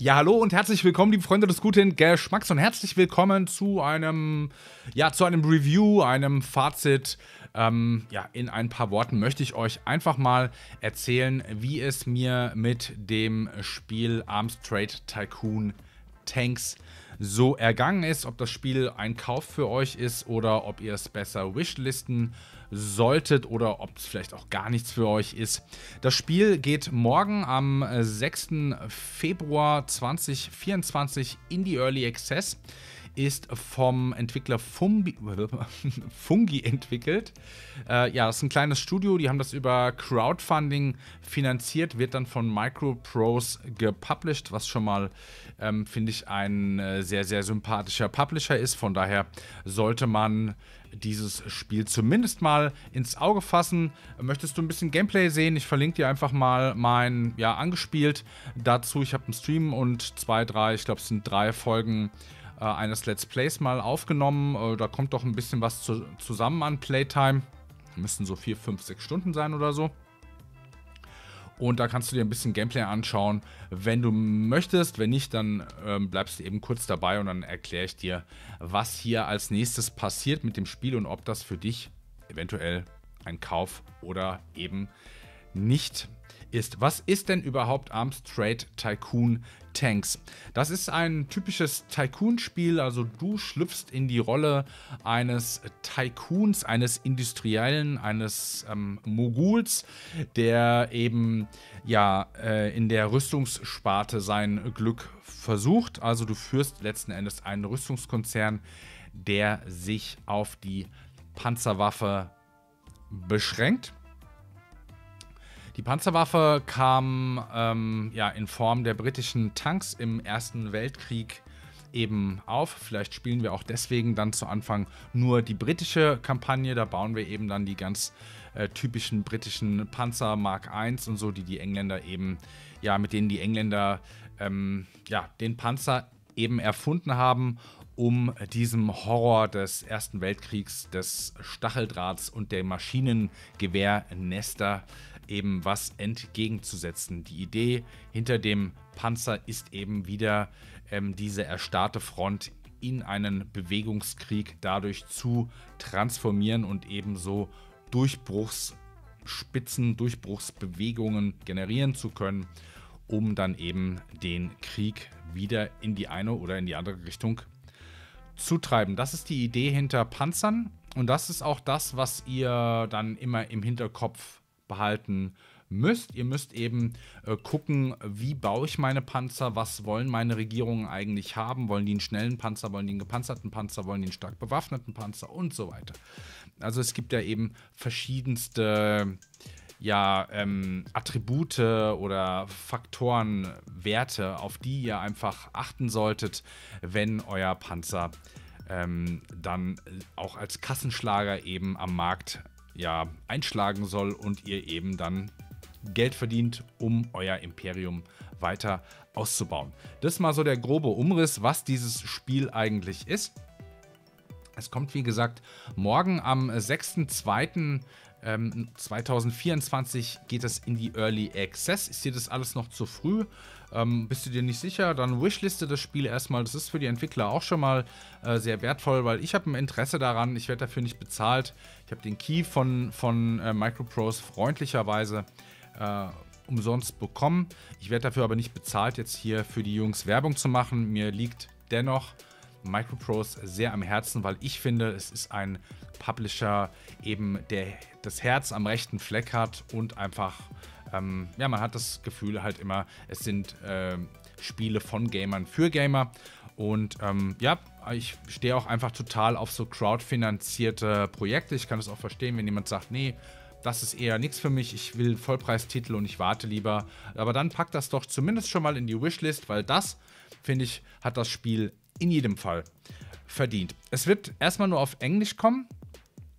Ja, hallo und herzlich willkommen, liebe Freunde des guten Geschmacks, und herzlich willkommen zu einem Review, einem Fazit. In ein paar Worten möchte ich euch einfach mal erzählen, wie es mir mit dem Spiel Arms Trade Tycoon Tanks so ergangen ist, ob das Spiel ein Kauf für euch ist oder ob ihr es besser wishlisten solltet oder ob es vielleicht auch gar nichts für euch ist. Das Spiel geht morgen am 6. Februar 2024 in die Early Access, ist vom Entwickler Fungi entwickelt. Das ist ein kleines Studio, die haben das über Crowdfunding finanziert, wird dann von Microprose gepublished, was schon mal, finde ich, ein sehr, sehr sympathischer Publisher ist. Von daher sollte man dieses Spiel zumindest mal ins Auge fassen. Möchtest du ein bisschen Gameplay sehen? Ich verlinke dir einfach mal mein, angespielt dazu. Ich habe einen Stream und ich glaube es sind 3 Folgen eines Let's Plays mal aufgenommen. Da kommt doch ein bisschen was zusammen an Playtime. Müssten so 4, 5, 6 Stunden sein oder so. Und da kannst du dir ein bisschen Gameplay anschauen, wenn du möchtest. Wenn nicht, dann bleibst du eben kurz dabei und dann erkläre ich dir, was hier als nächstes passiert mit dem Spiel und ob das für dich eventuell ein Kauf oder eben nicht ist. Was ist denn überhaupt Arms Trade Tycoon Tanks? Das ist ein typisches Tycoon-Spiel, also du schlüpfst in die Rolle eines Tycoons, eines Industriellen, eines Moguls, der eben in der Rüstungssparte sein Glück versucht. Also du führst letzten Endes einen Rüstungskonzern, der sich auf die Panzerwaffe beschränkt. Die Panzerwaffe kam in Form der britischen Tanks im Ersten Weltkrieg eben auf. Vielleicht spielen wir auch deswegen dann zu Anfang nur die britische Kampagne. Da bauen wir eben dann die ganz typischen britischen Panzer Mark I und so, die Engländer eben, mit denen die Engländer den Panzer eben erfunden haben, um diesem Horror des Ersten Weltkriegs, des Stacheldrahts und der Maschinengewehrnester eben was entgegenzusetzen. Die Idee hinter dem Panzer ist eben wieder diese erstarrte Front in einen Bewegungskrieg dadurch zu transformieren und ebenso Durchbruchsspitzen, Durchbruchsbewegungen generieren zu können, um dann eben den Krieg wieder in die eine oder in die andere Richtung zu treiben. Das ist die Idee hinter Panzern und das ist auch das, was ihr dann immer im Hinterkopf behalten müsst. Ihr müsst eben gucken, wie baue ich meine Panzer, was wollen meine Regierungen eigentlich haben, wollen die einen schnellen Panzer, wollen die einen gepanzerten Panzer, wollen die einen stark bewaffneten Panzer und so weiter. Also es gibt ja eben verschiedenste Attribute oder Faktoren, Werte, auf die ihr einfach achten solltet, wenn euer Panzer dann auch als Kassenschlager eben am Markt einschlagen soll und ihr eben dann Geld verdient, um euer Imperium weiter auszubauen. Das ist mal so der grobe Umriss, was dieses Spiel eigentlich ist. Es kommt, wie gesagt, morgen am 6.2.2024 geht es in die Early Access. Ist dir das alles noch zu früh? Bist du dir nicht sicher? Dann wishliste das Spiel erstmal. Das ist für die Entwickler auch schon mal sehr wertvoll, weil ich habe ein Interesse daran. Ich werde dafür nicht bezahlt. Ich habe den Key von Microprose freundlicherweise umsonst bekommen. Ich werde dafür aber nicht bezahlt, jetzt hier für die Jungs Werbung zu machen. Mir liegt dennoch Microprose sehr am Herzen, weil ich finde, es ist ein Publisher eben, der das Herz am rechten Fleck hat und einfach, man hat das Gefühl halt immer, es sind Spiele von Gamern für Gamer und ich stehe auch einfach total auf so crowdfinanzierte Projekte. Ich kann es auch verstehen, wenn jemand sagt, nee, das ist eher nichts für mich, ich will Vollpreistitel und ich warte lieber. Aber dann packt das doch zumindest schon mal in die Wishlist, weil das, finde ich, hat das Spiel in jedem Fall verdient. Es wird erstmal nur auf Englisch kommen.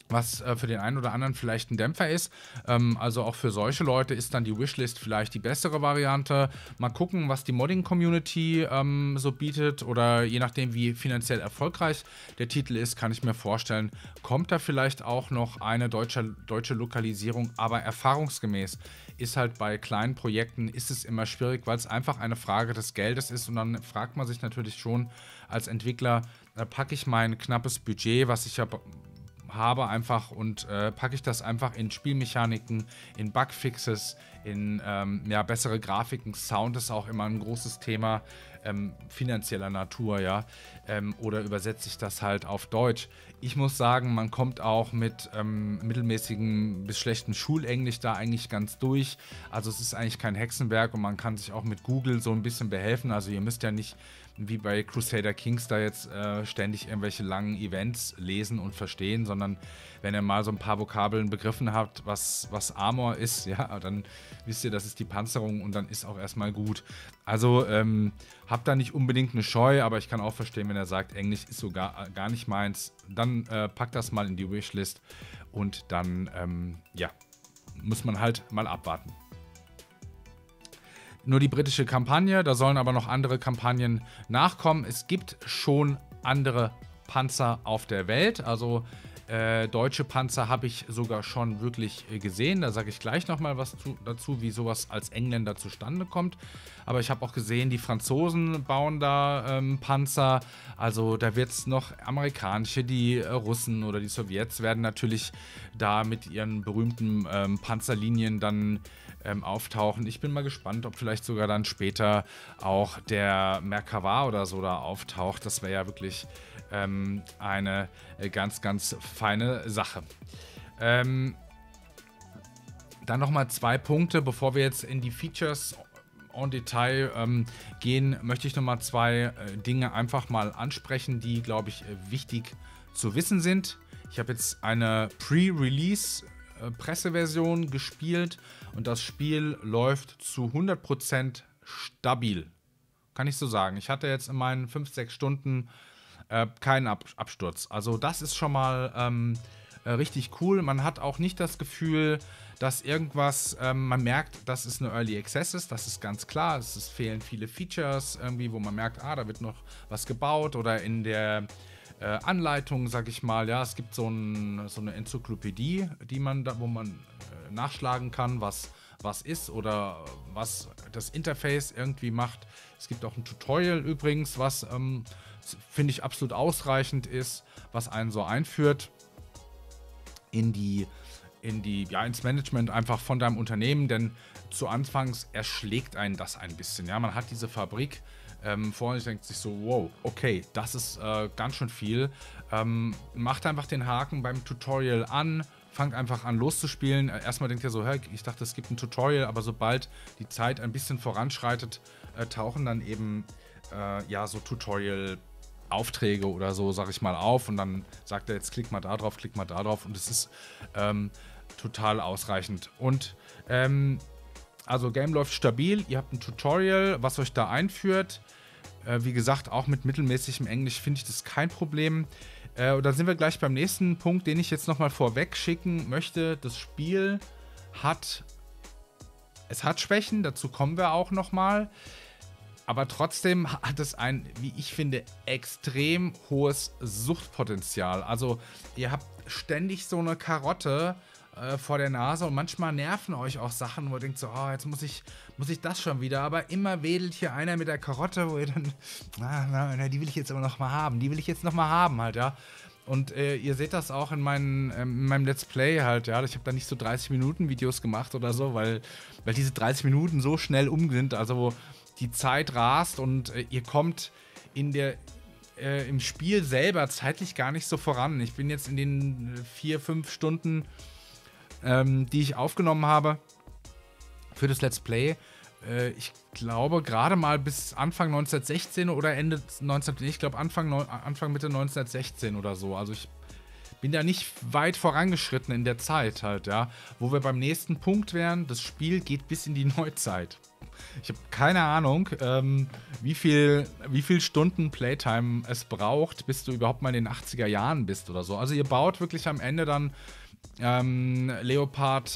was für den einen oder anderen vielleicht ein Dämpfer ist. Also auch für solche Leute ist dann die Wishlist vielleicht die bessere Variante. Mal gucken, was die Modding-Community so bietet, oder je nachdem, wie finanziell erfolgreich der Titel ist, kann ich mir vorstellen, kommt da vielleicht auch noch eine deutsche Lokalisierung, aber erfahrungsgemäß ist halt bei kleinen Projekten ist es immer schwierig, weil es einfach eine Frage des Geldes ist, und dann fragt man sich natürlich schon als Entwickler, packe ich mein knappes Budget, was ich ja habe, einfach, und packe ich das einfach in Spielmechaniken, in Bugfixes, in ja, bessere Grafiken. Sound ist auch immer ein großes Thema finanzieller Natur, ja, oder übersetze ich das halt auf Deutsch. Ich muss sagen, man kommt auch mit mittelmäßigem bis schlechtem Schulenglisch da eigentlich ganz durch. Also es ist eigentlich kein Hexenwerk, und man kann sich auch mit Google so ein bisschen behelfen. Also ihr müsst ja nicht wie bei Crusader Kings da jetzt ständig irgendwelche langen Events lesen und verstehen, sondern wenn ihr mal so ein paar Vokabeln begriffen habt, was Armor ist, ja, dann wisst ihr, das ist die Panzerung, und dann ist auch erstmal gut. Also habt da nicht unbedingt eine Scheu, aber ich kann auch verstehen, wenn er sagt, Englisch ist so gar nicht meins, dann packt das mal in die Wishlist, und dann, ja, muss man halt mal abwarten. Nur die britische Kampagne, da sollen aber noch andere Kampagnen nachkommen. Es gibt schon andere Panzer auf der Welt, also deutsche Panzer habe ich sogar schon wirklich gesehen. Da sage ich gleich nochmal was dazu, wie sowas als Engländer zustande kommt. Aber ich habe auch gesehen, die Franzosen bauen da Panzer. Also da wird es noch amerikanische, die Russen oder die Sowjets werden natürlich da mit ihren berühmten Panzerlinien dann auftauchen. Ich bin mal gespannt, ob vielleicht sogar dann später auch der Merkava oder so da auftaucht. Das wäre ja wirklich eine ganz, ganz feine Sache. Dann nochmal 2 Punkte, bevor wir jetzt in die Features en Detail gehen, möchte ich nochmal 2 Dinge einfach mal ansprechen, die, glaube ich, wichtig zu wissen sind. Ich habe jetzt eine Pre-Release Presseversion gespielt, und das Spiel läuft zu 100% stabil. Kann ich so sagen. Ich hatte jetzt in meinen 5-6 Stunden keinen Absturz. Also das ist schon mal richtig cool. Man hat auch nicht das Gefühl, dass irgendwas, man merkt, dass es eine Early Access ist, das ist ganz klar. Es fehlen viele Features irgendwie, wo man merkt, da wird noch was gebaut, oder in der Anleitung, sag ich mal, ja, es gibt so eine Enzyklopädie, wo man nachschlagen kann, was ist oder was das Interface irgendwie macht. Es gibt auch ein Tutorial übrigens, was finde ich absolut ausreichend ist, was einen so einführt ins Management einfach von deinem Unternehmen, denn zu Anfangs erschlägt einen das ein bisschen. Ja, man hat diese Fabrik vor sich, denkt sich so, wow, okay, das ist ganz schön viel. Macht einfach den Haken beim Tutorial an, fangt einfach an loszuspielen. Erstmal denkt ihr so, hey, ich dachte, es gibt ein Tutorial, aber sobald die Zeit ein bisschen voranschreitet, tauchen dann eben ja so Tutorial-Aufträge oder so, sag ich mal, auf, und dann sagt er, jetzt klick mal da drauf, und es ist total ausreichend. Und also Game läuft stabil, ihr habt ein Tutorial, was euch da einführt. Wie gesagt, auch mit mittelmäßigem Englisch finde ich das kein Problem. Und dann sind wir gleich beim nächsten Punkt, den ich jetzt nochmal vorweg schicken möchte. Das Spiel hat Schwächen, dazu kommen wir auch nochmal. Aber trotzdem hat es ein, wie ich finde, extrem hohes Suchtpotenzial. Also ihr habt ständig so eine Karotte vor der Nase, und manchmal nerven euch auch Sachen, wo ihr denkt so, oh, jetzt muss ich das schon wieder, aber immer wedelt hier einer mit der Karotte, wo ihr dann, die will ich jetzt aber noch mal haben, halt, ja. Und ihr seht das auch in meinem Let's Play halt, ja. Ich habe da nicht so 30-Minuten-Videos gemacht oder so, weil diese 30 Minuten so schnell um sind, also die Zeit rast, und ihr kommt im Spiel selber zeitlich gar nicht so voran. Ich bin jetzt in den 4-5 Stunden, die ich aufgenommen habe für das Let's Play, ich glaube gerade mal bis Anfang 1916 oder Ende 19, ich glaube Anfang Mitte 1916 oder so. Also ich bin da nicht weit vorangeschritten in der Zeit halt, ja. Wo wir beim nächsten Punkt wären, das Spiel geht bis in die Neuzeit. Ich habe keine Ahnung, wie viel Stunden Playtime es braucht, bis du überhaupt mal in den 80er Jahren bist oder so. Also ihr baut wirklich am Ende dann Leopard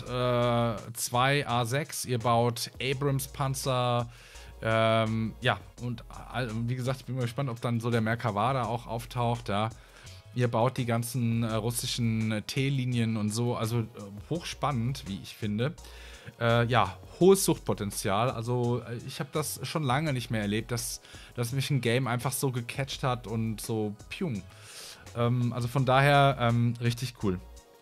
2 A6, ihr baut Abrams-Panzer, ja, und wie gesagt, ich bin mal gespannt, ob dann so der Merkava auch auftaucht, ja. Ihr baut die ganzen russischen T-Linien und so, also hochspannend, wie ich finde. Ja, hohes Suchtpotenzial. Also ich habe das schon lange nicht mehr erlebt, dass mich ein Game einfach so gecatcht hat und so pjung. Also von daher richtig cool.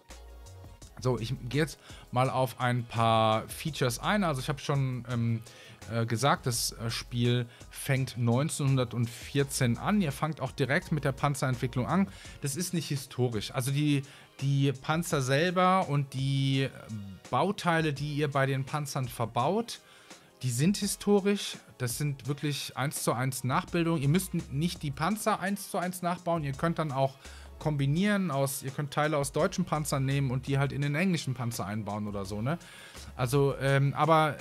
So, ich gehe jetzt mal auf ein paar Features ein. Also ich habe schon gesagt, das Spiel fängt 1914 an. Ihr fangt auch direkt mit der Panzerentwicklung an. Das ist nicht historisch. Also die Panzer selber und die Bauteile, die ihr bei den Panzern verbaut, die sind historisch. Das sind wirklich 1:1 Nachbildungen. Ihr müsst nicht die Panzer 1:1 nachbauen. Ihr könnt dann auch kombinieren ihr könnt Teile aus deutschen Panzern nehmen und die halt in den englischen Panzer einbauen oder so, ne? Also, aber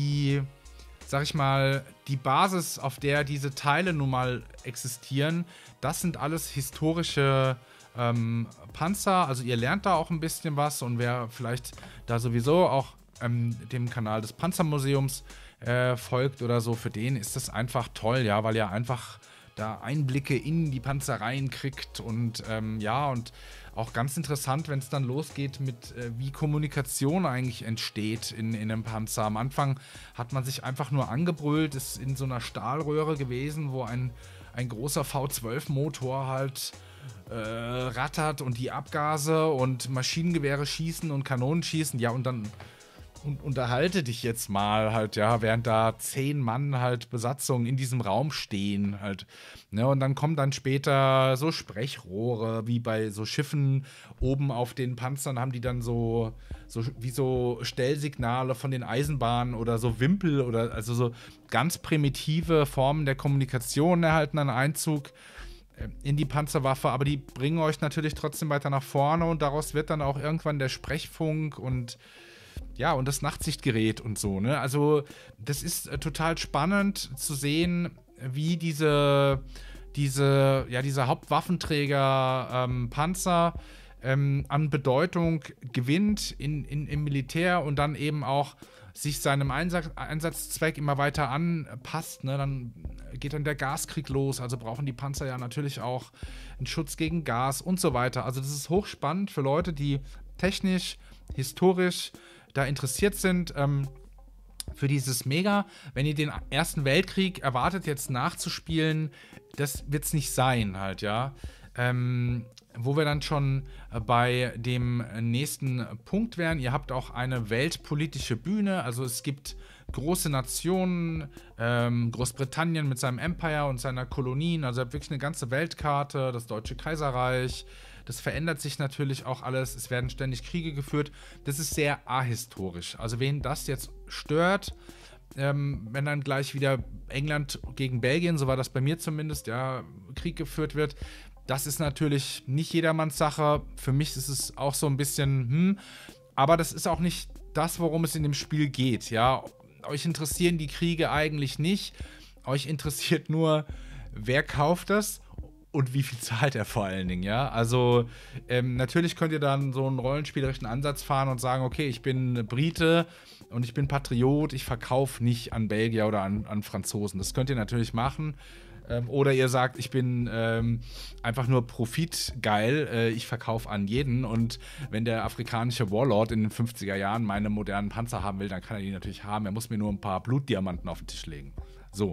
sag ich mal, die Basis, auf der diese Teile nun mal existieren, das sind alles historische Panzer. Also ihr lernt da auch ein bisschen was und wer vielleicht da sowieso auch dem Kanal des Panzermuseums folgt oder so, für den ist das einfach toll, ja, weil ihr einfach da Einblicke in die Panzereien kriegt und ja, und auch ganz interessant, wenn es dann losgeht mit, wie Kommunikation eigentlich entsteht in einem Panzer. Am Anfang hat man sich einfach nur angebrüllt, ist in so einer Stahlröhre gewesen, wo ein großer V12-Motor halt rattert und die Abgase und Maschinengewehre schießen und Kanonen schießen, ja, und dann unterhalte dich jetzt mal halt, ja, während da 10 Mann halt Besatzung in diesem Raum stehen halt, ne, und dann kommen dann später so Sprechrohre, wie bei so Schiffen oben auf den Panzern haben die dann so wie so Stellsignale von den Eisenbahnen oder so Wimpel oder also so ganz primitive Formen der Kommunikation erhalten einen Einzug in die Panzerwaffe, aber die bringen euch natürlich trotzdem weiter nach vorne und daraus wird dann auch irgendwann der Sprechfunk und ja, und das Nachtsichtgerät und so, ne? Also, das ist total spannend zu sehen, wie dieser Hauptwaffenträger Panzer an Bedeutung gewinnt im Militär und dann eben auch sich seinem Einsatzzweck immer weiter anpasst, ne? Dann geht dann der Gaskrieg los, also brauchen die Panzer ja natürlich auch einen Schutz gegen Gas und so weiter. Also das ist hochspannend für Leute, die technisch, historisch da interessiert sind, für dieses Mega. Wenn ihr den Ersten Weltkrieg erwartet, jetzt nachzuspielen, das wird es nicht sein halt, ja. Wo wir dann schon bei dem nächsten Punkt wären. Ihr habt auch eine weltpolitische Bühne, also es gibt große Nationen, Großbritannien mit seinem Empire und seiner Kolonien, also ihr habt wirklich eine ganze Weltkarte, das Deutsche Kaiserreich. Das verändert sich natürlich auch alles. Es werden ständig Kriege geführt. Das ist sehr ahistorisch. Also wen das jetzt stört, wenn dann gleich wieder England gegen Belgien, so war das bei mir zumindest, ja, Krieg geführt wird, das ist natürlich nicht jedermanns Sache. Für mich ist es auch so ein bisschen, aber das ist auch nicht das, worum es in dem Spiel geht, ja. Euch interessieren die Kriege eigentlich nicht. Euch interessiert nur, wer kauft das und wie viel zahlt er vor allen Dingen, ja? Also, natürlich könnt ihr dann so einen rollenspielerischen Ansatz fahren und sagen, okay, ich bin Brite und ich bin Patriot, ich verkaufe nicht an Belgier oder an Franzosen. Das könnt ihr natürlich machen. Oder ihr sagt, ich bin einfach nur profitgeil, ich verkaufe an jeden und wenn der afrikanische Warlord in den 50er Jahren meine modernen Panzer haben will, dann kann er die natürlich haben. Er muss mir nur ein paar Blutdiamanten auf den Tisch legen. So.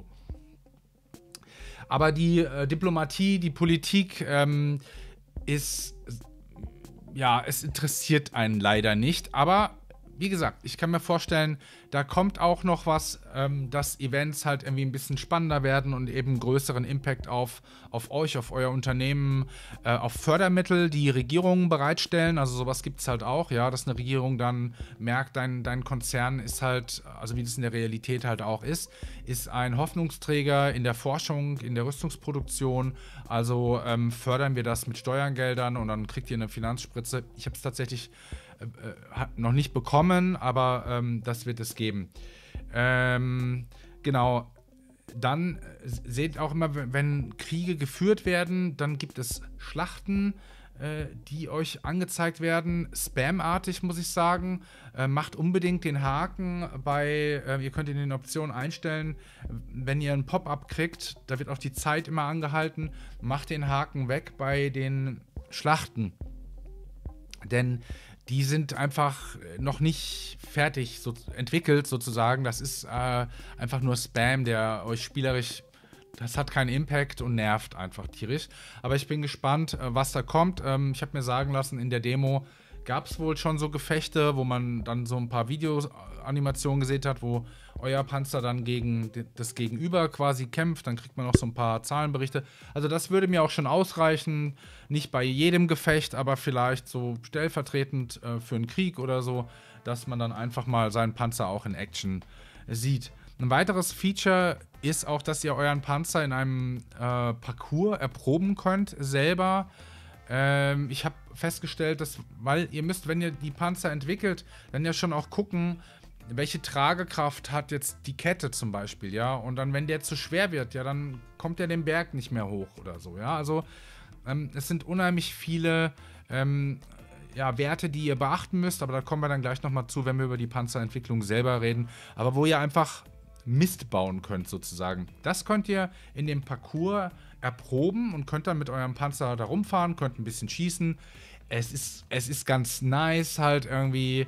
Aber die Diplomatie, die Politik ist, ja, es interessiert einen leider nicht. Aber wie gesagt, ich kann mir vorstellen, da kommt auch noch was, dass Events halt irgendwie ein bisschen spannender werden und eben größeren Impact auf euch, auf euer Unternehmen, auf Fördermittel, die Regierungen bereitstellen. Also sowas gibt es halt auch, ja, dass eine Regierung dann merkt, dein Konzern ist halt, also wie das in der Realität halt auch ist ein Hoffnungsträger in der Forschung, in der Rüstungsproduktion. Also fördern wir das mit Steuergeldern und dann kriegt ihr eine Finanzspritze. Ich habe es tatsächlich noch nicht bekommen, aber das wird es geben. Genau. Dann seht auch immer, wenn Kriege geführt werden, dann gibt es Schlachten, die euch angezeigt werden. Spamartig, muss ich sagen. Macht unbedingt den Haken bei, ihr könnt in den Optionen einstellen, wenn ihr ein Pop-up kriegt, da wird auch die Zeit immer angehalten, macht den Haken weg bei den Schlachten. Denn die sind einfach noch nicht fertig entwickelt, sozusagen. Das ist einfach nur Spam, der euch spielerisch, das hat keinen Impact und nervt einfach tierisch. Aber ich bin gespannt, was da kommt. Ich habe mir sagen lassen, in der Demo gab es wohl schon so Gefechte, wo man dann so ein paar Videoanimationen gesehen hat, wo euer Panzer dann gegen das Gegenüber quasi kämpft. Dann kriegt man noch so ein paar Zahlenberichte. Also das würde mir auch schon ausreichen. Nicht bei jedem Gefecht, aber vielleicht so stellvertretend für einen Krieg oder so, dass man dann einfach mal seinen Panzer auch in Action sieht. Ein weiteres Feature ist auch, dass ihr euren Panzer in einem Parcours erproben könnt, selber. Ich habe festgestellt, dass, weil ihr müsst, wenn ihr die Panzer entwickelt, dann ja schon auch gucken, welche Tragekraft hat jetzt die Kette zum Beispiel, ja. Und dann, wenn der zu schwer wird, ja, dann kommt der den Berg nicht mehr hoch oder so, ja. Also, es sind unheimlich viele ja, Werte, die ihr beachten müsst, aber da kommen wir dann gleich nochmal zu, wenn wir über die Panzerentwicklung selber reden. Aber wo ihr einfach Mist bauen könnt, sozusagen. Das könnt ihr in dem Parcours erproben und könnt dann mit eurem Panzer da rumfahren, könnt ein bisschen schießen. Es ist ganz nice halt irgendwie.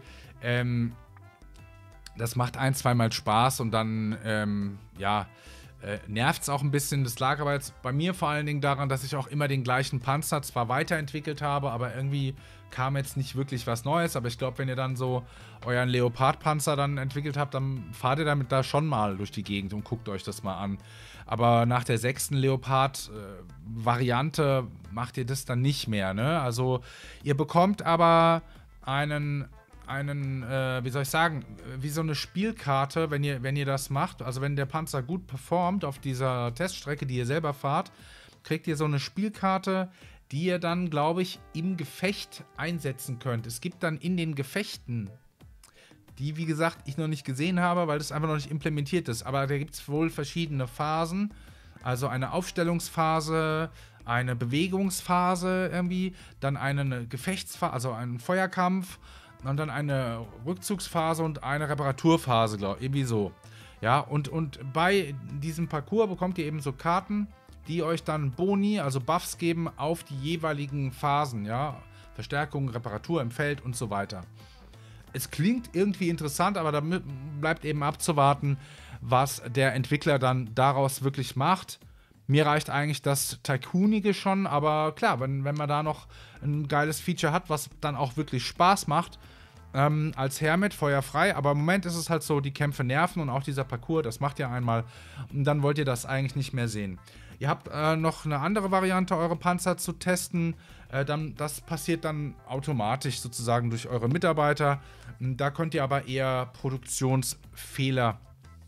Das macht ein-, zweimal Spaß und dann, ja, nervt es auch ein bisschen. Das lag aber jetzt bei mir vor allen Dingen daran, dass ich auch immer den gleichen Panzer zwar weiterentwickelt habe, aber irgendwie kam jetzt nicht wirklich was Neues. Aber ich glaube, wenn ihr dann so euren Leopard-Panzer dann entwickelt habt, dann fahrt ihr damit da schon mal durch die Gegend und guckt euch das mal an. Aber nach der 6. Leopard-Variante macht ihr das dann nicht mehr, ne? Also ihr bekommt aber einen wie soll ich sagen, wie so eine Spielkarte, wenn ihr das macht. Also wenn der Panzer gut performt auf dieser Teststrecke, die ihr selber fahrt, kriegt ihr so eine Spielkarte, die ihr dann, glaube ich, im Gefecht einsetzen könnt. Es gibt dann in den Gefechten, die, wie gesagt, ich noch nicht gesehen habe, weil das einfach noch nicht implementiert ist. Aber da gibt es wohl verschiedene Phasen. Also eine Aufstellungsphase, eine Bewegungsphase irgendwie, dann eine Gefechtsphase, also einen Feuerkampf, und dann eine Rückzugsphase und eine Reparaturphase, glaube ich, irgendwie so. Ja, und bei diesem Parcours bekommt ihr eben so Karten, die euch dann Boni, also Buffs geben auf die jeweiligen Phasen, ja. Verstärkung, Reparatur im Feld und so weiter. Es klingt irgendwie interessant, aber da bleibt eben abzuwarten, was der Entwickler dann daraus wirklich macht. Mir reicht eigentlich das Tycoonige schon, aber klar, wenn man da noch ein geiles Feature hat, was dann auch wirklich Spaß macht, als Hermit, feuerfrei, aber im Moment ist es halt so, die Kämpfe nerven und auch dieser Parcours, das macht ihr einmal und dann wollt ihr das eigentlich nicht mehr sehen. Ihr habt noch eine andere Variante, eure Panzer zu testen, das passiert dann automatisch sozusagen durch eure Mitarbeiter. Da könnt ihr aber eher Produktionsfehler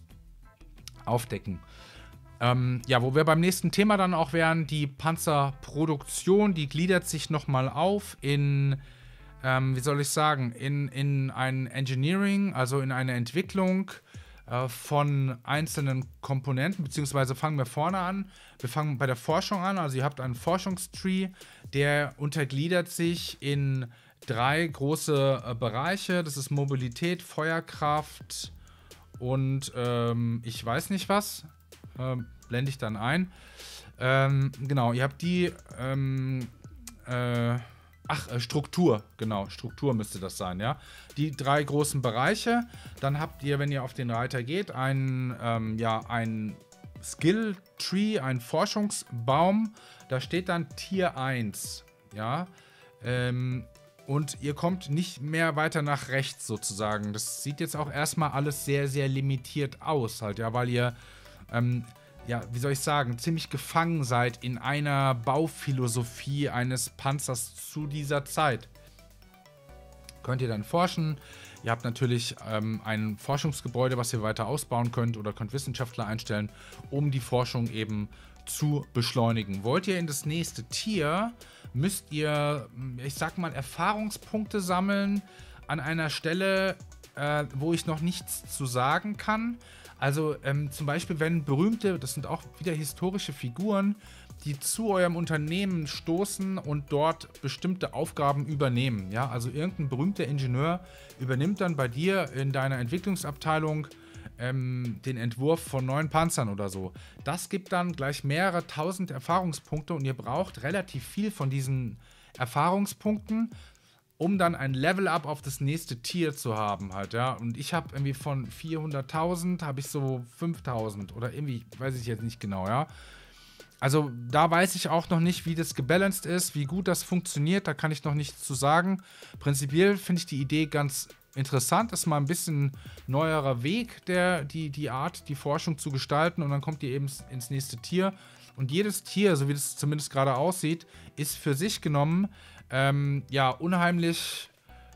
aufdecken. Ja, wo wir beim nächsten Thema dann auch wären, die Panzerproduktion, die gliedert sich nochmal auf in, wie soll ich sagen, in ein Engineering, also in eine Entwicklung von einzelnen Komponenten, beziehungsweise fangen wir vorne an. Wir fangen bei der Forschung an, also ihr habt einen Forschungstree, der untergliedert sich in 3 große Bereiche. Das ist Mobilität, Feuerkraft und ich weiß nicht was. Blende ich dann ein. Genau, ihr habt die Struktur, genau, Struktur müsste das sein, ja. Die 3 großen Bereiche. Dann habt ihr, wenn ihr auf den Reiter geht, ein Skill Tree, ein Forschungsbaum. Da steht dann Tier 1, ja. Und ihr kommt nicht mehr weiter nach rechts sozusagen. Das sieht jetzt auch erstmal alles sehr, sehr limitiert aus, halt, ja, weil ihr ja, wie soll ich sagen, ziemlich gefangen seid in einer Bauphilosophie eines Panzers zu dieser Zeit. Könnt ihr dann forschen. Ihr habt natürlich ein Forschungsgebäude, was ihr weiter ausbauen könnt oder könnt Wissenschaftler einstellen, um die Forschung eben zu beschleunigen. Wollt ihr in das nächste Tier, müsst ihr, ich sag mal, Erfahrungspunkte sammeln an einer Stelle, wo ich noch nichts zu sagen kann. Also zum Beispiel, wenn berühmte, das sind auch wieder historische Figuren, die zu eurem Unternehmen stoßen und dort bestimmte Aufgaben übernehmen. Ja? Also irgendein berühmter Ingenieur übernimmt dann bei dir in deiner Entwicklungsabteilung den Entwurf von neuen Panzern oder so. Das gibt dann gleich mehrere tausend Erfahrungspunkte und ihr braucht relativ viel von diesen Erfahrungspunkten, um dann ein Level-Up auf das nächste Tier zu haben halt, ja. Und ich habe irgendwie von 400.000 habe ich so 5.000 oder irgendwie, weiß ich jetzt nicht genau, ja. Also da weiß ich auch noch nicht, wie das gebalanced ist, wie gut das funktioniert, da kann ich noch nichts zu sagen. Prinzipiell finde ich die Idee ganz interessant, ist mal ein bisschen neuerer Weg, die Art, die Forschung zu gestalten und dann kommt ihr eben ins nächste Tier. Und jedes Tier, so wie das zumindest gerade aussieht, ist für sich genommen ja, unheimlich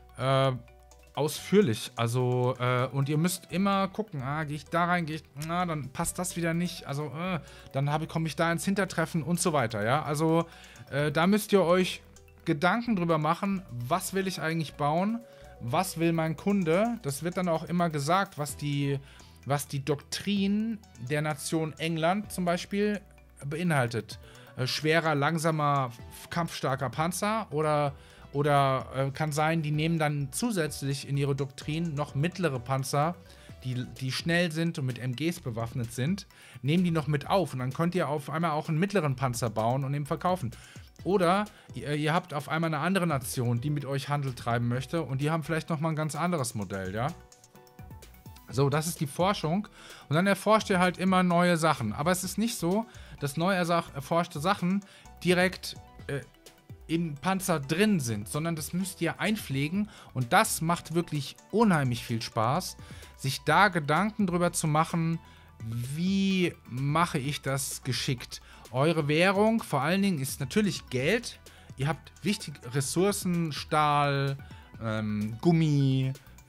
ausführlich. Also, und ihr müsst immer gucken, gehe ich da rein, dann passt das wieder nicht. Also, dann komme ich da ins Hintertreffen und so weiter, ja. Also, da müsst ihr euch Gedanken drüber machen, was will ich eigentlich bauen, was will mein Kunde. Das wird dann auch immer gesagt, was die Doktrin der Nation England zum Beispiel beinhaltet. Schwerer, langsamer, kampfstarker Panzer oder kann sein, die nehmen dann zusätzlich in ihre Doktrin noch mittlere Panzer, die schnell sind und mit MGs bewaffnet sind, nehmen die noch mit auf und dann könnt ihr auf einmal auch einen mittleren Panzer bauen und eben verkaufen. Oder ihr habt auf einmal eine andere Nation, die mit euch Handel treiben möchte und die haben vielleicht nochmal ein ganz anderes Modell, ja? So, das ist die Forschung und dann erforscht ihr halt immer neue Sachen. Aber es ist nicht so, dass neu erforschte Sachen direkt im Panzer drin sind, sondern das müsst ihr einpflegen und das macht wirklich unheimlich viel Spaß, sich da Gedanken drüber zu machen, wie mache ich das geschickt. Eure Währung vor allen Dingen ist natürlich Geld. Ihr habt wichtige Ressourcen, Stahl, Gummi,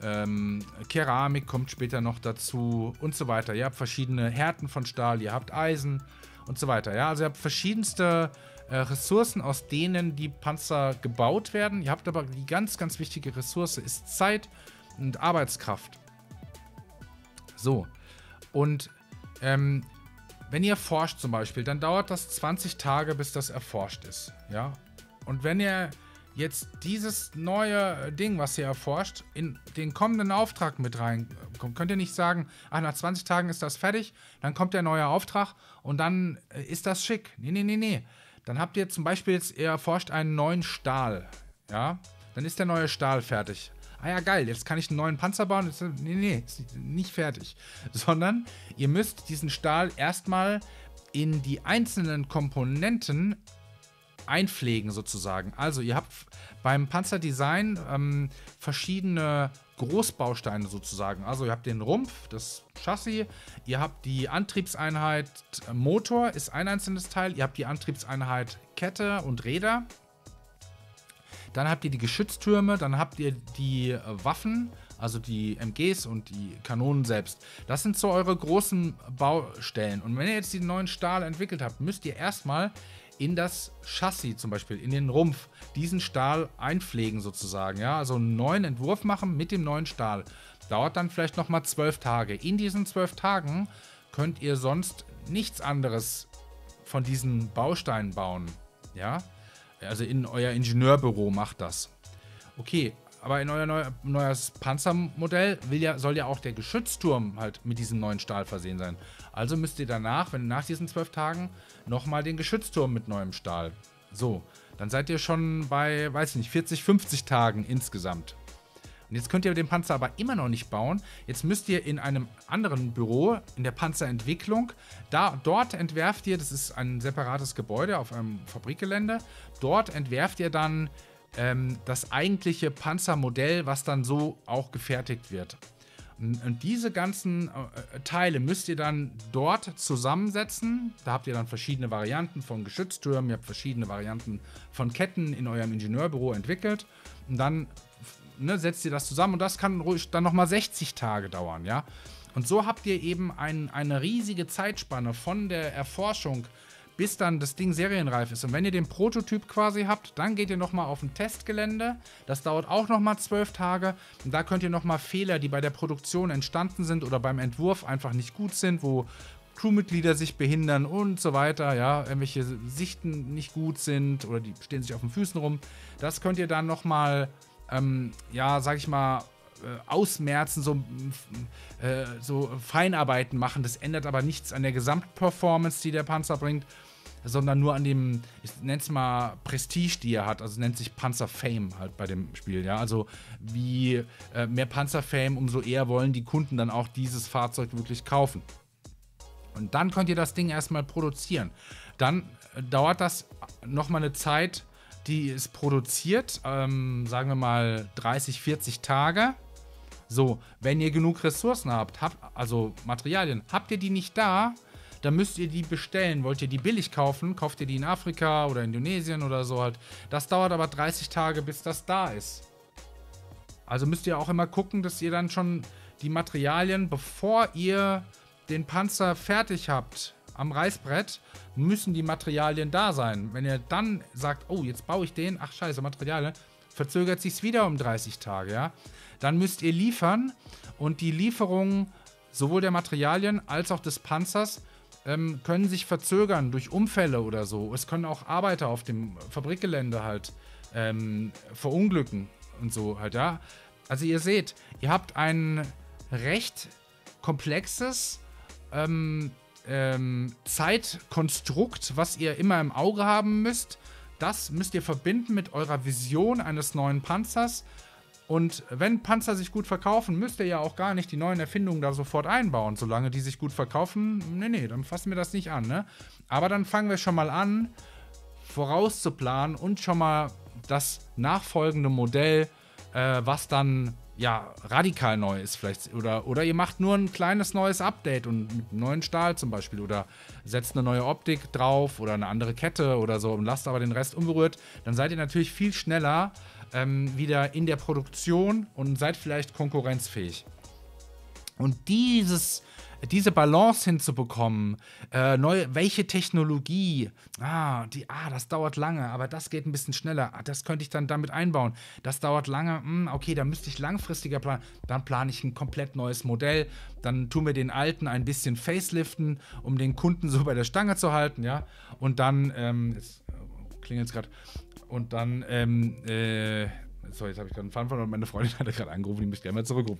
Keramik kommt später noch dazu und so weiter. Ihr habt verschiedene Härten von Stahl, ihr habt Eisen und so weiter. Ja? Also ihr habt verschiedenste Ressourcen, aus denen die Panzer gebaut werden. Ihr habt aber die ganz, ganz wichtige Ressource ist Zeit und Arbeitskraft. So. Und wenn ihr forscht zum Beispiel, dann dauert das 20 Tage, bis das erforscht ist. Ja? Und wenn ihr jetzt dieses neue Ding, was ihr erforscht, in den kommenden Auftrag mit reinkommt, könnt ihr nicht sagen, nach 20 Tagen ist das fertig, dann kommt der neue Auftrag und dann ist das schick. Nee. Dann habt ihr zum Beispiel jetzt, ihr erforscht einen neuen Stahl, ja, dann ist der neue Stahl fertig. Ah ja, geil, jetzt kann ich einen neuen Panzer bauen. Nee, ist nicht fertig. Sondern ihr müsst diesen Stahl erstmal in die einzelnen Komponenten einpflegen sozusagen. Also ihr habt beim Panzerdesign verschiedene Großbausteine sozusagen. Also ihr habt den Rumpf, das Chassis, ihr habt die Antriebseinheit Motor, ist ein einzelnes Teil, ihr habt die Antriebseinheit Kette und Räder, dann habt ihr die Geschütztürme, dann habt ihr die Waffen, also die MGs und die Kanonen selbst. Das sind so eure großen Baustellen. Und wenn ihr jetzt den neuen Stahl entwickelt habt, müsst ihr erstmal in das Chassis zum Beispiel, in den Rumpf, diesen Stahl einpflegen sozusagen. Ja? Also einen neuen Entwurf machen mit dem neuen Stahl. Dauert dann vielleicht nochmal 12 Tage. In diesen 12 Tagen könnt ihr sonst nichts anderes von diesen Bausteinen bauen. Ja? Also in euer Ingenieurbüro macht das. Okay, aber in euer neues Panzermodell soll ja auch der Geschützturm halt mit diesem neuen Stahl versehen sein. Also müsst ihr danach, nach diesen 12 Tagen, nochmal den Geschützturm mit neuem Stahl. So, dann seid ihr schon bei, weiß ich nicht, 40, 50 Tagen insgesamt. Und jetzt könnt ihr den Panzer aber immer noch nicht bauen. Jetzt müsst ihr in einem anderen Büro, in der Panzerentwicklung, dort entwerft ihr, das ist ein separates Gebäude auf einem Fabrikgelände, dort entwerft ihr dann das eigentliche Panzermodell, was dann so auch gefertigt wird. Und diese ganzen Teile müsst ihr dann dort zusammensetzen. Da habt ihr dann verschiedene Varianten von Geschütztürmen, ihr habt verschiedene Varianten von Ketten in eurem Ingenieurbüro entwickelt. Und dann setzt ihr das zusammen und das kann ruhig dann nochmal 60 Tage dauern, ja. Und so habt ihr eben eine riesige Zeitspanne von der Erforschung bis dann das Ding serienreif ist. Und wenn ihr den Prototyp quasi habt, dann geht ihr nochmal auf ein Testgelände. Das dauert auch nochmal 12 Tage. Und da könnt ihr nochmal Fehler, die bei der Produktion entstanden sind oder beim Entwurf einfach nicht gut sind, wo Crewmitglieder sich behindern und so weiter, ja, irgendwelche Sichten nicht gut sind oder die stehen sich auf den Füßen rum. Das könnt ihr dann nochmal, ja, sag ich mal, ausmerzen, so Feinarbeiten machen. Das ändert aber nichts an der Gesamtperformance, die der Panzer bringt, sondern nur an dem, ich nenne es mal, Prestige, die er hat. Also nennt sich Panzer-Fame halt bei dem Spiel, ja. Also wie mehr Panzer-Fame, umso eher wollen die Kunden dann auch dieses Fahrzeug wirklich kaufen. Und dann könnt ihr das Ding erstmal produzieren. Dann dauert das nochmal eine Zeit, die ist produziert, sagen wir mal 30, 40 Tage. So, wenn ihr genug Ressourcen habt, also Materialien, habt ihr die nicht da, dann müsst ihr die bestellen. Wollt ihr die billig kaufen, kauft ihr die in Afrika oder Indonesien oder so halt. Das dauert aber 30 Tage, bis das da ist. Also müsst ihr auch immer gucken, dass ihr dann schon die Materialien, bevor ihr den Panzer fertig habt am Reißbrett, müssen die Materialien da sein. Wenn ihr dann sagt, oh, jetzt baue ich den, ach scheiße, Materialien, verzögert sich's wieder um 30 Tage, ja. Dann müsst ihr liefern und die Lieferungen sowohl der Materialien als auch des Panzers können sich verzögern durch Unfälle oder so. Es können auch Arbeiter auf dem Fabrikgelände halt verunglücken und so halt, ja. Also ihr seht, ihr habt ein recht komplexes Zeitkonstrukt, was ihr immer im Auge haben müsst. Das müsst ihr verbinden mit eurer Vision eines neuen Panzers. Und wenn Panzer sich gut verkaufen, müsst ihr ja auch gar nicht die neuen Erfindungen da sofort einbauen. Solange die sich gut verkaufen, nee, dann fassen wir das nicht an, ne? Aber dann fangen wir schon mal an, vorauszuplanen und schon mal das nachfolgende Modell, was dann ja radikal neu ist vielleicht. Oder ihr macht nur ein kleines neues Update und mit neuen Stahl zum Beispiel oder setzt eine neue Optik drauf oder eine andere Kette oder so und lasst aber den Rest unberührt. Dann seid ihr natürlich viel schneller wieder in der Produktion und seid vielleicht konkurrenzfähig. Und diese Balance hinzubekommen, welche Technologie, das dauert lange, aber das geht ein bisschen schneller, das könnte ich dann damit einbauen, das dauert lange, okay, da müsste ich langfristiger planen, dann plane ich ein komplett neues Modell, dann tun wir den alten ein bisschen faceliften, um den Kunden so bei der Stange zu halten, ja, und dann, jetzt klingelt es gerade, und dann, sorry, jetzt habe ich gerade einen Faden verloren, meine Freundin hat gerade angerufen, die müsste gerne mal zurückrufen.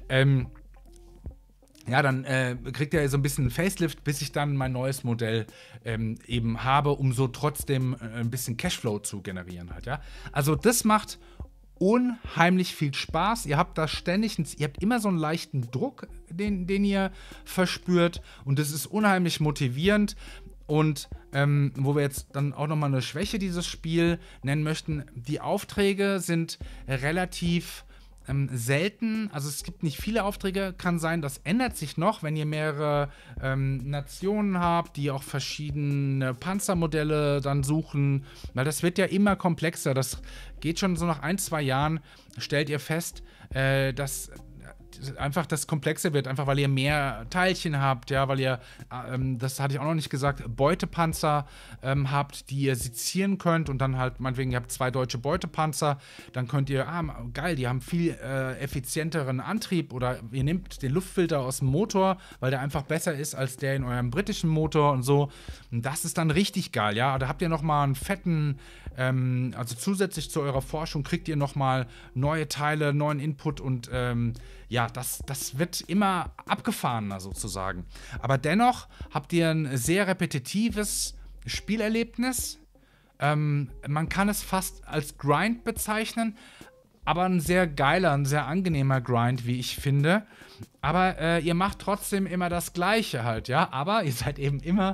Ja, dann kriegt er so ein bisschen einen Facelift, bis ich dann mein neues Modell eben habe, um so trotzdem ein bisschen Cashflow zu generieren halt, ja. Also das macht unheimlich viel Spaß. Ihr habt da ständig, ihr habt immer so einen leichten Druck, den ihr verspürt und das ist unheimlich motivierend. Und wo wir jetzt dann auch nochmal eine Schwäche dieses Spiel nennen möchten, die Aufträge sind relativ selten, also es gibt nicht viele Aufträge, kann sein, das ändert sich noch, wenn ihr mehrere Nationen habt, die auch verschiedene Panzermodelle dann suchen, weil das wird ja immer komplexer, das geht schon so nach 1-2 Jahren, stellt ihr fest, dass einfach das komplexer wird, einfach weil ihr mehr Teilchen habt, ja, weil ihr, das hatte ich auch noch nicht gesagt, Beutepanzer habt, die ihr sezieren könnt und dann halt, meinetwegen, ihr habt 2 deutsche Beutepanzer, dann könnt ihr, geil, die haben viel effizienteren Antrieb oder ihr nehmt den Luftfilter aus dem Motor, weil der einfach besser ist als der in eurem britischen Motor und so. Und das ist dann richtig geil, ja, da habt ihr nochmal einen fetten, also zusätzlich zu eurer Forschung kriegt ihr nochmal neue Teile, neuen Input und ja, das wird immer abgefahrener sozusagen. Aber dennoch habt ihr ein sehr repetitives Spielerlebnis. Man kann es fast als Grind bezeichnen, aber ein sehr geiler, ein sehr angenehmer Grind, wie ich finde. Aber ihr macht trotzdem immer das Gleiche halt, ja. Aber ihr seid eben immer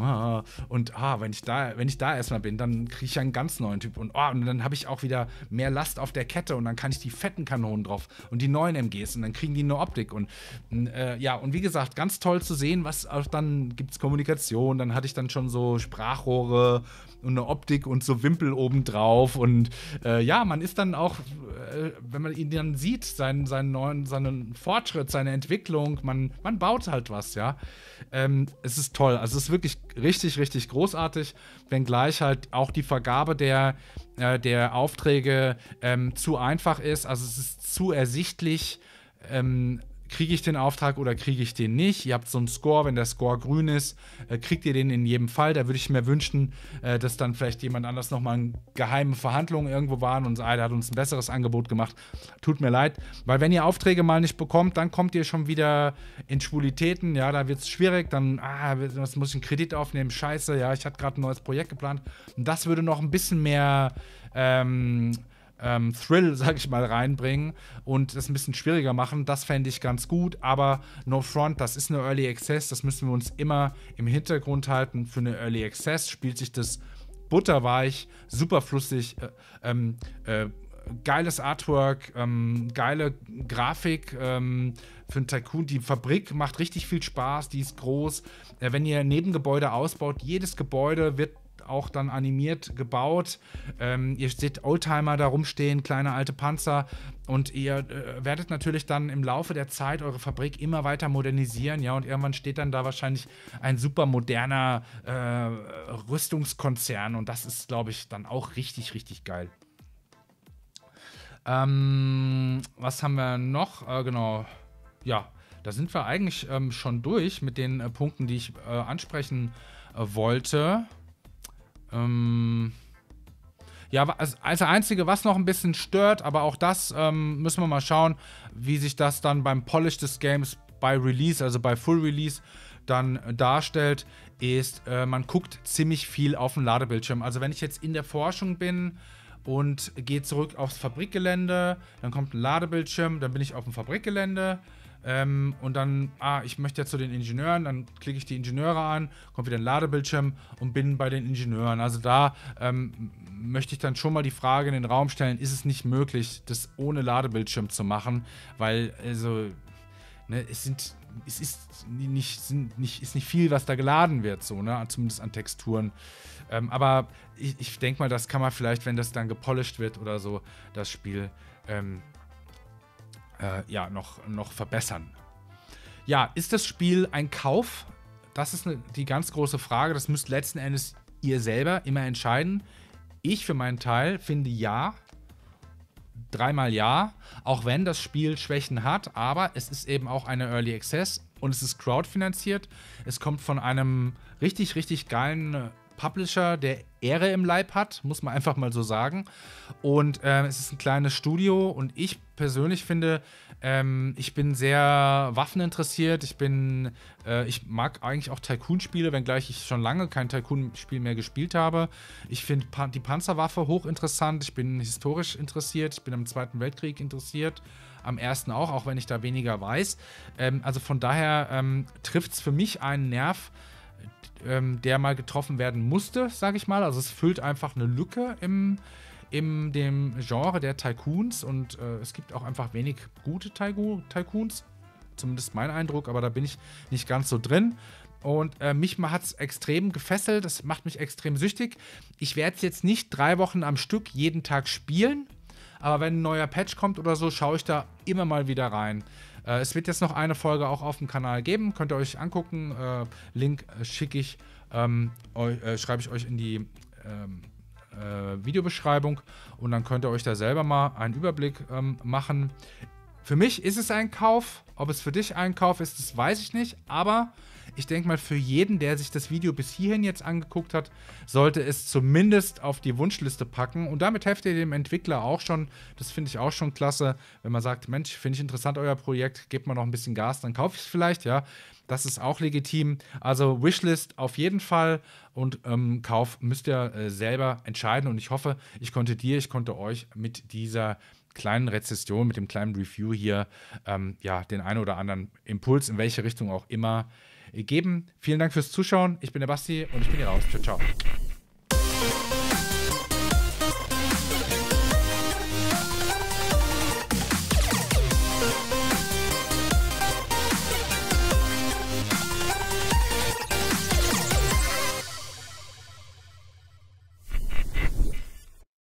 wenn ich da erstmal bin, dann kriege ich einen ganz neuen Typ. Und dann habe ich auch wieder mehr Last auf der Kette und dann kann ich die fetten Kanonen drauf und die neuen MGs und dann kriegen die eine Optik. Und und wie gesagt, ganz toll zu sehen, was auch dann gibt es Kommunikation. Dann hatte ich dann schon so Sprachrohre und eine Optik und so Wimpel obendrauf. Und man ist dann auch, wenn man ihn dann sieht, seinen Fortschritt, seine Entwicklung, Entwicklung, man baut halt was, ja. Es ist toll, also es ist wirklich richtig, richtig großartig, wenngleich halt auch die Vergabe der Aufträge zu einfach ist, also es ist zu ersichtlich, kriege ich den Auftrag oder kriege ich den nicht? Ihr habt so einen Score, wenn der Score grün ist, kriegt ihr den in jedem Fall. Da würde ich mir wünschen, dass dann vielleicht jemand anders nochmal in geheime Verhandlungen irgendwo waren und der hat uns ein besseres Angebot gemacht. Tut mir leid, weil wenn ihr Aufträge mal nicht bekommt, dann kommt ihr schon wieder in Schwulitäten. Ja, da wird es schwierig. Dann was muss ich einen Kredit aufnehmen? Scheiße, ja, ich hatte gerade ein neues Projekt geplant. Und das würde noch ein bisschen mehr Thrill, sag ich mal, reinbringen und das ein bisschen schwieriger machen. Das fände ich ganz gut, aber No Front, das ist eine Early Access, das müssen wir uns immer im Hintergrund halten. Für eine Early Access spielt sich das butterweich, super flüssig, geiles Artwork, geile Grafik für einen Tycoon. Die Fabrik macht richtig viel Spaß, die ist groß. Wenn ihr Nebengebäude ausbaut, jedes Gebäude wird auch dann animiert gebaut. Ihr seht Oldtimer da rumstehen, kleine alte Panzer und ihr werdet natürlich dann im Laufe der Zeit eure Fabrik immer weiter modernisieren, ja, und irgendwann steht dann da wahrscheinlich ein super moderner Rüstungskonzern und das ist, glaube ich, dann auch richtig, richtig geil. Was haben wir noch? Genau, ja, da sind wir eigentlich schon durch mit den Punkten, die ich ansprechen wollte. Ja, als Einzige, was noch ein bisschen stört, aber auch das müssen wir mal schauen, wie sich das dann beim Polish des Games bei Release, also bei Full Release, dann darstellt, ist, man guckt ziemlich viel auf den Ladebildschirm. Also wenn ich jetzt in der Forschung bin und gehe zurück aufs Fabrikgelände, dann kommt ein Ladebildschirm, dann bin ich auf dem Fabrikgelände. Und dann, ich möchte jetzt zu den Ingenieuren, dann klicke ich die Ingenieure an, kommt wieder ein Ladebildschirm und bin bei den Ingenieuren. Also da möchte ich dann schon mal die Frage in den Raum stellen, ist es nicht möglich, das ohne Ladebildschirm zu machen? Weil, also, ne, es ist nicht viel, was da geladen wird, so, ne, zumindest an Texturen. Aber ich denke mal, das kann man vielleicht, wenn das dann gepolished wird oder so, das Spiel ja, noch verbessern. Ja, ist das Spiel ein Kauf? Das ist die ganz große Frage. Das müsst letzten Endes ihr selber immer entscheiden. Ich für meinen Teil finde ja. Dreimal ja. Auch wenn das Spiel Schwächen hat. Aber es ist eben auch eine Early Access. Und es ist crowdfinanziert. Es kommt von einem richtig, richtig geilen Publisher, der Ehre im Leib hat, muss man einfach mal so sagen. Und es ist ein kleines Studio und ich persönlich finde, ich bin sehr waffeninteressiert. Ich mag eigentlich auch Tycoon-Spiele, wenngleich ich schon lange kein Tycoon-Spiel mehr gespielt habe. Ich finde die Panzerwaffe hochinteressant. Ich bin historisch interessiert. Ich bin am Zweiten Weltkrieg interessiert. Am Ersten auch wenn ich da weniger weiß. Also von daher trifft es für mich einen Nerv, der mal getroffen werden musste, sage ich mal. Also es füllt einfach eine Lücke in dem Genre der Tycoons und es gibt auch einfach wenig gute Tycoons, zumindest mein Eindruck, aber da bin ich nicht ganz so drin. Und mich hat es extrem gefesselt, das macht mich extrem süchtig. Ich werde es jetzt nicht 3 Wochen am Stück jeden Tag spielen, aber wenn ein neuer Patch kommt oder so, schaue ich da immer mal wieder rein. Es wird jetzt noch eine Folge auch auf dem Kanal geben, könnt ihr euch angucken. Link schreibe ich euch in die Videobeschreibung und dann könnt ihr euch da selber mal einen Überblick machen. Für mich ist es ein Kauf. Ob es für dich ein Kauf ist, das weiß ich nicht. Aber ich denke mal, für jeden, der sich das Video bis hierhin jetzt angeguckt hat, sollte es zumindest auf die Wunschliste packen. Und damit helft ihr dem Entwickler auch schon. Das finde ich auch schon klasse. Wenn man sagt, Mensch, finde ich interessant euer Projekt, gebt mal noch ein bisschen Gas, dann kaufe ich es vielleicht, ja. Das ist auch legitim. Also Wishlist auf jeden Fall und Kauf müsst ihr selber entscheiden. Und ich hoffe, ich konnte euch mit dieser kleinen Rezession, mit dem kleinen Review hier, ja, den einen oder anderen Impuls, in welche Richtung auch immer, geben. Vielen Dank fürs Zuschauen. Ich bin der Basti und ich bin hier raus. Ciao, ciao.